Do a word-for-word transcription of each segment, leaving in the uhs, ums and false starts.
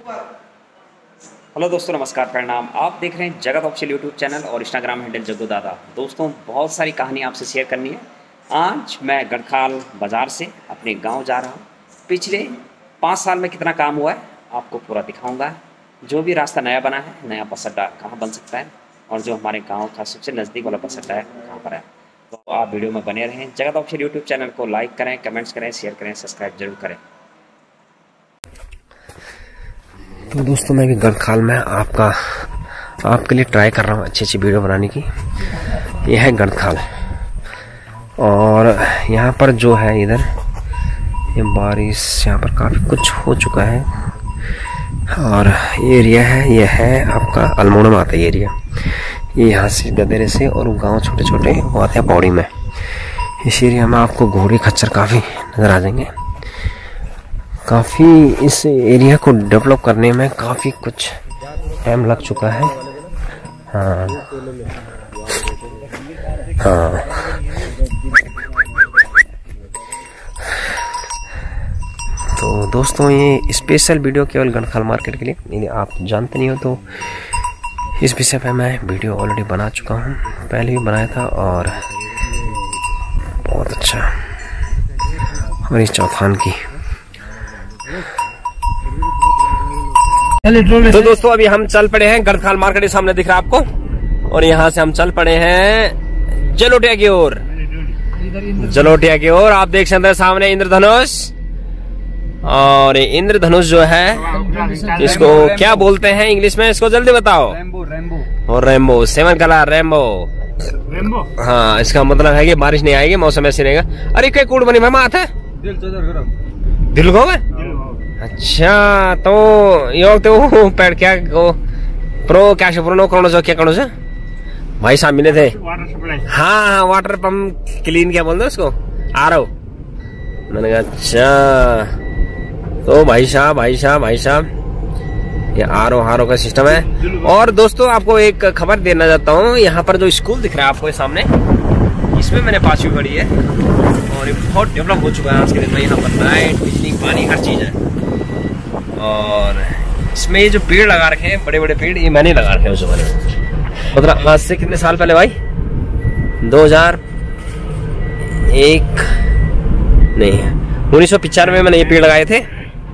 Hello दोस्तों, नमस्कार, प्रणाम। आप देख रहे हैं जगत ऑफिशियल यूट्यूब चैनल और इंस्टाग्राम हैंडल जग्गू दादा। दोस्तों, बहुत सारी कहानी आपसे शेयर करनी है। आज मैं गढ़खाल बाज़ार से अपने गांव जा रहा हूं। पिछले पाँच साल में कितना काम हुआ है आपको पूरा दिखाऊंगा। जो भी रास्ता नया बना है, नया बस अड्डा कहाँ बन सकता है और जो हमारे गाँव का सबसे नज़दीक वाला बस अड्डा है कहाँ पर है। तो आप वीडियो में बने रहें। जगत ऑफिशियल यूट्यूब चैनल को लाइक करें, कमेंट्स करें, शेयर करें, सब्सक्राइब जरूर करें। तो दोस्तों, मैं भी गढ़खाल में आपका आपके लिए ट्राई कर रहा हूँ अच्छी अच्छी वीडियो बनाने की। यह है गढ़खाल और यहाँ पर जो है इधर ये बारिश यहाँ पर काफ़ी कुछ हो चुका है और ये एरिया है, ये है आपका अल्मोड़ा में आता है एरिया। ये यहाँ से गदेरे से और गांव छोटे छोटे वो आते हैं पौड़ी में। इस एरिया में आपको घोड़े खच्चर काफ़ी नज़र आ जाएंगे। काफ़ी इस एरिया को डेवलप करने में काफ़ी कुछ टाइम लग चुका है। हाँ हाँ तो दोस्तों, ये स्पेशल वीडियो केवल गढ़खाल मार्केट के लिए, यदि आप जानते नहीं हो तो इस विषय पे मैं वीडियो ऑलरेडी बना चुका हूँ, पहले भी बनाया था और बहुत अच्छा। और इस चौथान की तो दोस्तों, अभी हम चल पड़े हैं गढ़खाल मार्केट के सामने दिख रहा है आपको, और यहाँ से हम चल पड़े हैं जलोटिया की ओर। जलोटिया की ओर आप देख सकते हैं सामने इंद्रधनुष, और इंद्रधनुष जो है इसको क्या बोलते हैं इंग्लिश में, इसको जल्दी बताओ। रेम्बो, रेम्बो और rainbow, seven colour rainbow. Rainbow हाँ, इसका मतलब है कि बारिश नहीं आएगी, मौसम ऐसे रहेगा। अरे क्या कूड़ बनी मात है दिल को में। अच्छा, तो यो तो पेड़ क्या को प्रो क्या से प्रो करो जो क्या करो से भाई साहब मिले थे। वाटर सप्लाई, हाँ हाँ, वाटर पंप क्लीन क्या बोलते हैं उसको, आर ओ। मैंने कहा अच्छा, तो भाई साहब भाई साहब भाई साहब ये आर ओ आर ओ का सिस्टम है। और दोस्तों, आपको एक खबर देना चाहता हूँ। यहाँ पर जो स्कूल दिख रहा है आपको सामने, इसमें मैंने पांचवी पढ़ी है और ये बहुत डेवलप हो चुका है आज के दिन में। यहाँ पर लाइट, बिजली, पानी, हर चीज है। और इसमें ये जो पेड़ लगा रखे हैं, बड़े बड़े पेड़, ये मैंने लगा रखे हैं उस जमाने में। मतलब आज से कितने साल पहले भाई, दो हजार एक नहीं उन्नीस सौ पिचानवे में मैंने ये पेड़ लगाए थे।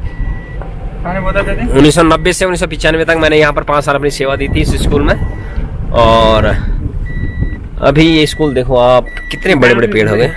उन्नीस सौ नब्बे से उन्नीस सौ पिचानवे तक मैंने यहाँ पर पांच साल अपनी सेवा दी थी इस स्कूल में। और अभी ये स्कूल देखो आप, कितने बड़े बड़े पेड़ हो गए।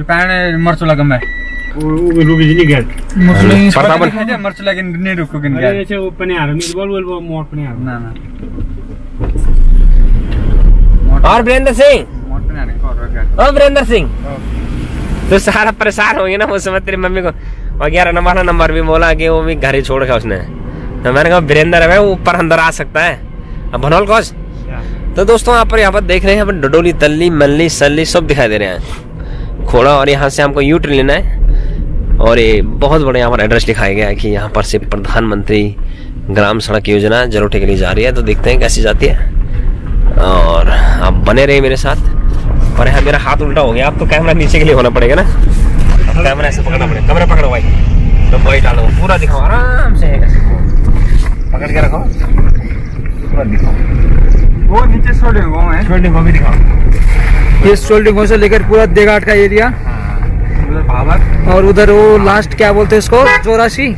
और वीरेंद्र सिंह, और वीरेंद्र सिंह तो सारा परेशान हो गया ना उस समय तेरी मम्मी को। और ग्यारह नंबर नंबर भी बोला कि वो भी घर ही छोड़ गया उसने। तो मैंने कहा वीरेंद्र है वो ऊपर अंदर आ सकता है, अब भनोल कोस। तो दोस्तों, आप पर यहाँ पर देख रहे हैं, यहाँ पर डडोली, तल्ली, मल्ली, सल्ली सब दिखाई दे रहे हैं, खोड़ा। और यहाँ से हमको यू टर्न लेना है और ये बहुत बड़े यहाँ पर एड्रेस दिखाया गया है कि यहाँ पर से प्रधानमंत्री ग्राम सड़क योजना जलोटे के लिए जा रही है। तो देखते हैं कैसी जाती है और आप बने रहे मेरे साथ। और यहाँ मेरा हाथ उल्टा हो गया, अब तो कैमरा नीचे के लिए होना पड़ेगा ना, कैमरा ऐसे पकड़ना पड़ेगा। कैमरा पकड़ो भाई, तो भाई डालो, पूरा दिखाओ आराम से, पकड़ के रखो, पूरा दिखाओ। वो नीचे शोल्डिंगो है, शोल्डिंगो भी दिखाओ। ये शोल्डिंगो से लेकर पूरा देघाट का एरिया, उधर भावर, और उधर वो लास्ट क्या बोलते हैं इसको, चौरासी।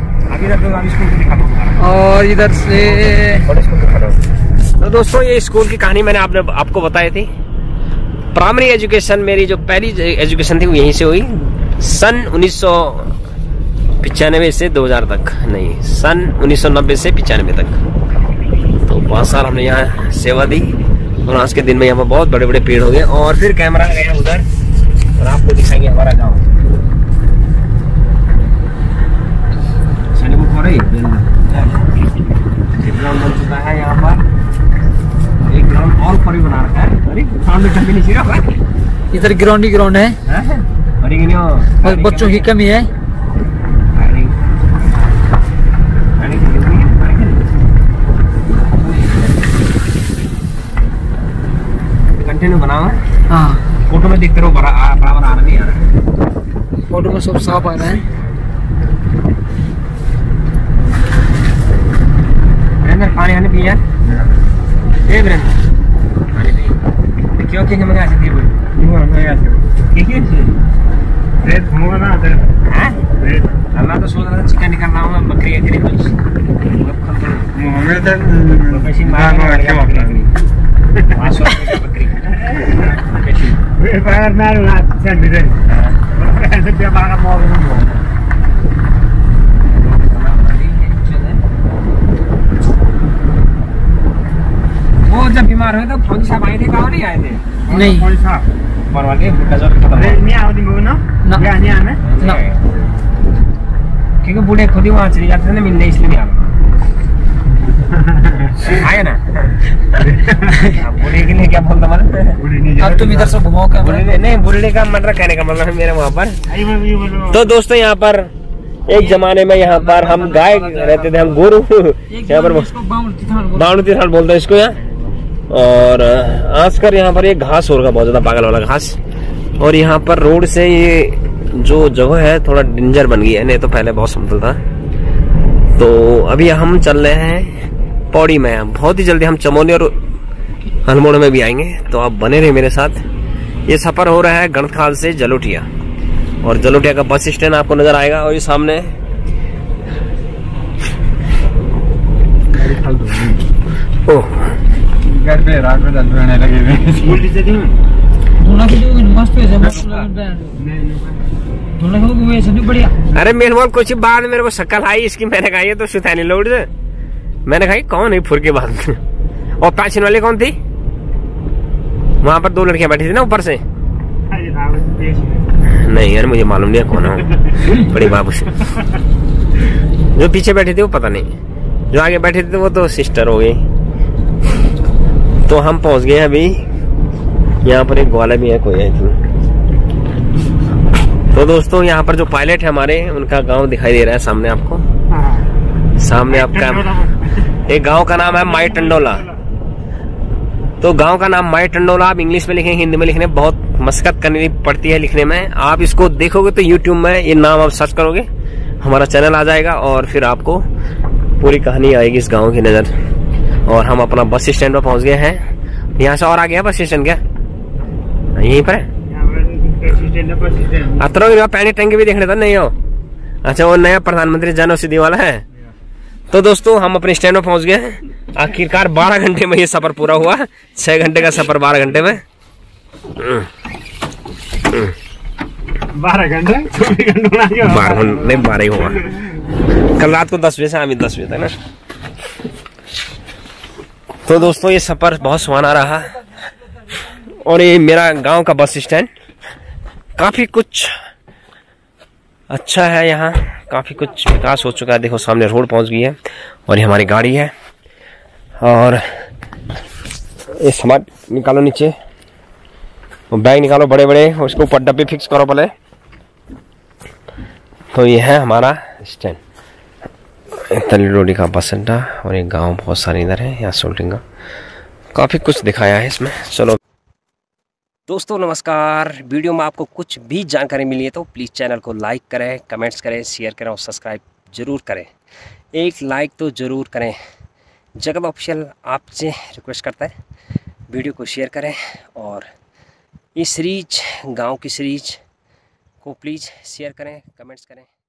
और इधर से तो दोस्तों, ये स्कूल की कहानी मैंने आपने आपको बताई थी। प्राइमरी एजुकेशन, मेरी जो पहली एजुकेशन थी वो यहीं से हुई, सन उन्नीस सौ पिचानवे से दो हजार तक, नहीं सन उन्नीस सौ नब्बे से पिचानवे तक। तो पाँच साल हमने यहाँ सेवा दी और आज के दिन में यहाँ पर बहुत बड़े बड़े पेड़ हो गए। और फिर कैमरा गया उधर और आपको दिखाएंगे हमारा गाँव। ग्राउंड बन चुका है यहाँ पर, एक ग्राउंड और ऊपर भी बना रखा है। अरे इधर ग्राउंड ही ग्राउंड है, और बच्चों की कमी है। कंटिन्यू बना हुआ है। हाँ, फोटो में दिखते रहो, बराबर आ रहा नहीं आ रहा। फोटो में सब साफ आ रहा है। पानी पिया ए ब्रेन पानी पी क्यों के मंगा से दी बोल वो मंगा से ठीक है ब्रेड होगा ना तो हां ब्रेड मैं तो सोच रहा था चिकन निकाल रहा हूं मैं बकरी के लिए कुछ अब खा रहा हूं मैं तो पैसे मार के बकरी पाँच सौ रुपए की बकरी वे पार मार ना सेंड दे ऐसे पे बागा मोर वो जब बीमार हुए तो फौजी साहब आए थे कहाँ नहीं आए थे नहीं फौजी साहब मरवा के गजब खत्म नहीं आती वो ना या नहीं आने ना क्योंकि बूढ़े खुद ही वहाँ चले जाते थे ना मिलने इसलिए नहीं आया ना बूढ़े के लिए क्या बोलता मतलब अब तुम इधर से घुमाओ का नहीं बूढ़े का मतलब कहने का मतलब है मेरे वहाँ पर। तो दोस्तों यहाँ पर एक जमाने में यहाँ पर हम गाय रहते थे हम गोरू यहाँ पर बाउंड तिरहाल बोलते हैं इसको यहाँ और आजकल यहाँ पर ये घास हो रहा बहुत ज्यादा पागल वाला घास और यहाँ पर रोड से ये जो जगह है थोड़ा डेंजर बन गई है नहीं तो पहले बहुत समतल था। तो अभी हम चल रहे हैं पौड़ी में बहुत ही जल्दी हम चमोली और हलमोड़ में भी आएंगे तो आप बने रहे मेरे साथ। ये सफर हो रहा है गणखाल से जलोटिया और जलोटिया का बस स्टैंड आपको नजर आएगा और ये सामने ओह घर पे रात में दंड रहने लगे हुए उल्टी से धुना की जो मस्त है मस्त धुना को वो ऐसे नहीं बढ़िया। अरे मेरे बोल कुछ बाद मेरे को शक्ल आई इसकी मैंने कहा ये तो सुथानी लोड से मैंने कहा कौन है फुर के बाद और पाछन वाले कौन थी वहां पर दो लड़कियां बैठी थी ना ऊपर से नहीं यार मुझे मालूम नहीं कौन है बड़े बाबू से जो पीछे बैठे थे वो पता नहीं जो आगे बैठे थे वो तो सिस्टर हो गई। तो हम पहुंच गए अभी यहाँ पर एक ग्वाला भी है कोई आई थी। तो दोस्तों यहाँ पर जो पायलट है हमारे उनका गांव दिखाई दे रहा है सामने आपको सामने आपका एक गांव का नाम है माई टंडोला। तो गांव का नाम माई टंडोला आप इंग्लिश में लिखेंगे हिंदी में लिखने बहुत मशक्कत करनी पड़ती है लिखने में। आप इसको देखोगे तो यूट्यूब में ये नाम आप सर्च करोगे हमारा चैनल आ जाएगा और फिर आपको पूरी कहानी आएगी इस गांव की नजर। और हम अपना बस स्टैंड पर पहुंच गए हैं। यहाँ से और आ गया बस स्टैंड क्या यहीं पर है अतरो पानी टंकी भी देखने था नहीं हो। अच्छा वो नया प्रधानमंत्री जन औषधि वाला है। तो दोस्तों हम अपने स्टैंड में पहुंच गए हैं आखिरकार बारह घंटे में ये सफर पूरा हुआ छह घंटे का सफर बारह घंटे में बारह घंटे बारह नहीं बारह ही हुआ कल रात को दस बजे से अभी दस बजे तक ना। तो दोस्तों ये सफर बहुत सुहाना रहा और ये मेरा गांव का बस स्टैंड काफी कुछ अच्छा है। यहाँ काफी कुछ विकास हो चुका है। देखो सामने रोड पहुंच गई है और ये हमारी गाड़ी है और ये सामान निकालो नीचे बैग निकालो बड़े बड़े और इसको ऊपर डब्बे फिक्स करो पहले। तो ये है हमारा स्टैंड तली रोडी का बस अड्डा और एक गांव बहुत सारे इधर है यहाँ शूटिंग का काफी कुछ दिखाया है इसमें। चलो दोस्तों नमस्कार। वीडियो में आपको कुछ भी जानकारी मिली है तो प्लीज़ चैनल को लाइक करें कमेंट्स करें शेयर करें और सब्सक्राइब जरूर करें। एक लाइक तो ज़रूर करें। जगत ऑफिशियल आपसे रिक्वेस्ट करता है वीडियो को शेयर करें और इस सीरीज गांव की सीरीज को प्लीज़ शेयर करें कमेंट्स करें।